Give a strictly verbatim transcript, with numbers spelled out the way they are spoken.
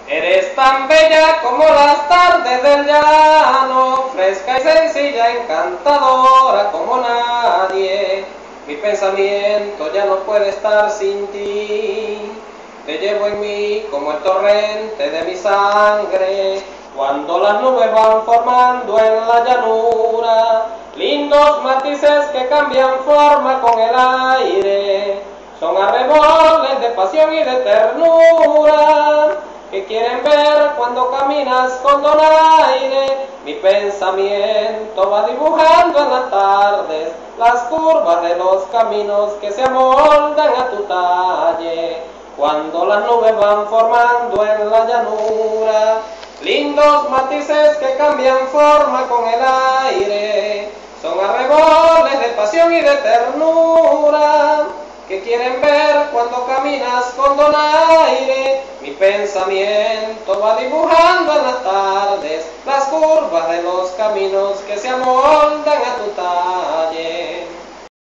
Eres tan bella como las tardes del llano, fresca y sencilla, encantadora como nadie. Mi pensamiento ya no puede estar sin ti. Te llevo en mí como el torrente de mi sangre, cuando las nubes van formando en la llanura lindos matices que cambian forma con el aire. Son arreboles de pasión y de ternura que quieren ver cuando caminas con donaire. Mi pensamiento va dibujando en las tardes las curvas de los caminos que se amoldan a tu talle, cuando las nubes van formando en la llanura lindos matices que cambian forma con el aire. Son arreboles de pasión y de ternura que quieren ver cuando caminas con donaire. Mi pensamiento va dibujando en las tardes las curvas de los caminos que se amoldan